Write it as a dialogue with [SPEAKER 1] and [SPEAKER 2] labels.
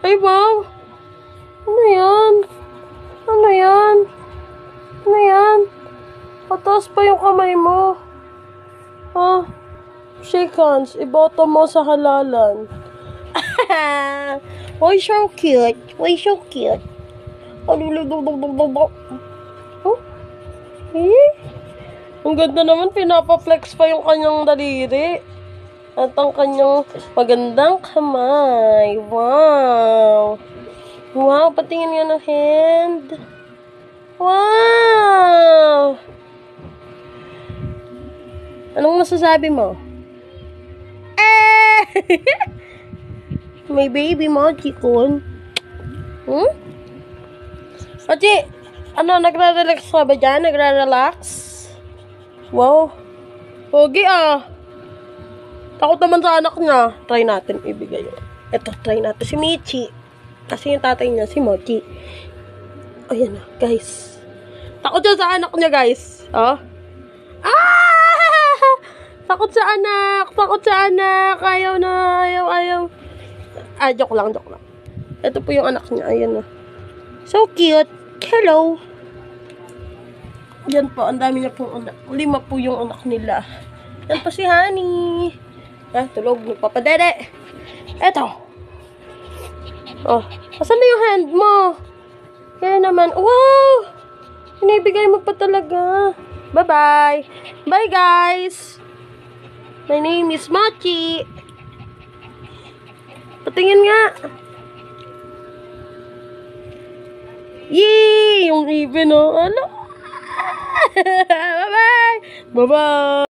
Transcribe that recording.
[SPEAKER 1] Ay, wow! Ano yan? Ano yan? Ano yan? Pataas pa yung kamay mo. Ha? Shake hands. Iboto mo sa halalan. Why so cute? Why so cute? Oh? Eh? Ang ganda naman. Pinapa-flex pa yung kanyang daliri. At ang kanyang magandang kamay. Wow! Wow! Patingin nga ng hand. Wow! Anong masasabi mo? May baby Mochi kun. Mochi, ano, nagre-relax ka ba dyan? Nagre-relax? Wow. Pogi ah. Takot naman sa anak niya. Try natin ibigay yun. Ito, try natin si Michi. Kasi yung tatay niya, si Mochi. Ayan na, guys. Takot siya sa anak niya, guys. Oh. Ah! Takot sa anak. Takot sa anak. Ayaw na. Ayaw. Ah, joke lang. Ito po yung anak niya. Ayan na. So cute. Hello. Yan po. Ang dami niya pong anak. 5 po yung anak nila. Yan po si Honey. Ah, tulog. Nagpapadede. Eto. Oh. Asan na yung hand mo? Kaya naman. Wow! Pinibigay mo pa talaga. Bye-bye. Bye, guys. My name is Mochi. Patingin nga. Yee! Yung ibin, oh. Ano? Bye-bye. Bye-bye.